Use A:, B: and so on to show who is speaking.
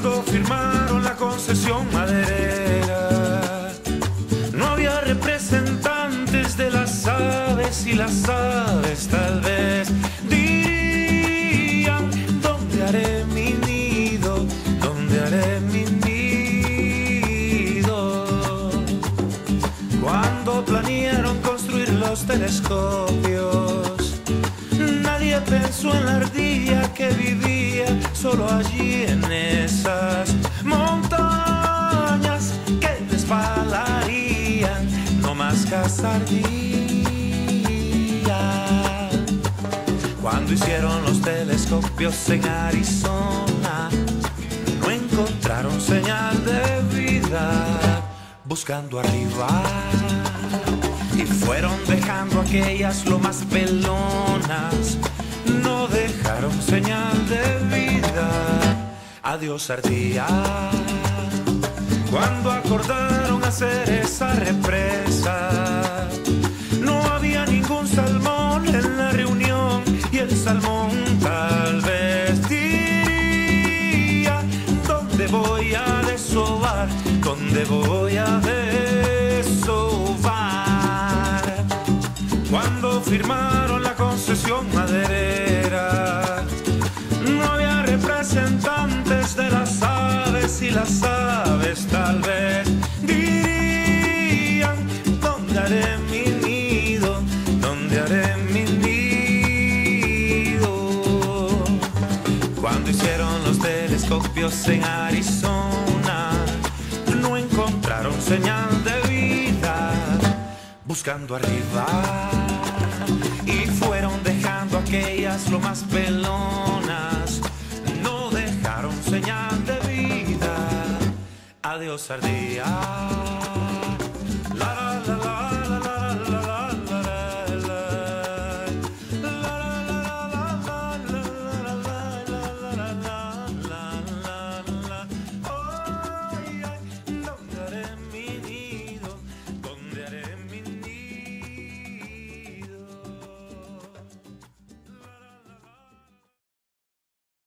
A: Cuando firmaron la concesión maderera, no había representantes de las aves, y las aves tal vez dirían: ¿dónde haré mi nido? ¿Dónde haré mi nido? Cuando planearon construir los telescopios, nadie pensó en la ardilla que vivía solo allí en esas montañas que desvalarían no más casardía. Cuando hicieron los telescopios en Arizona, no encontraron señal de vida buscando arriba, y fueron dejando aquellas lomas pelonas, no dejaron señal de vida. Adiós ardilla. Cuando acordaron hacer esa represa, no había ningún salmón en la reunión, y el salmón tal vez diría: ¿dónde voy a desovar? ¿Dónde voy a desovar? Cuando firmaron la concesión maderera, no había representantes de las aves, y las aves tal vez dirían: ¿dónde haré mi nido? ¿Dónde haré mi nido? Cuando hicieron los telescopios en Arizona, no encontraron señal de vida buscando arriba, y fueron dejando aquellas lomas pelonas, no dejaron señal de vida. Adiós ardilla.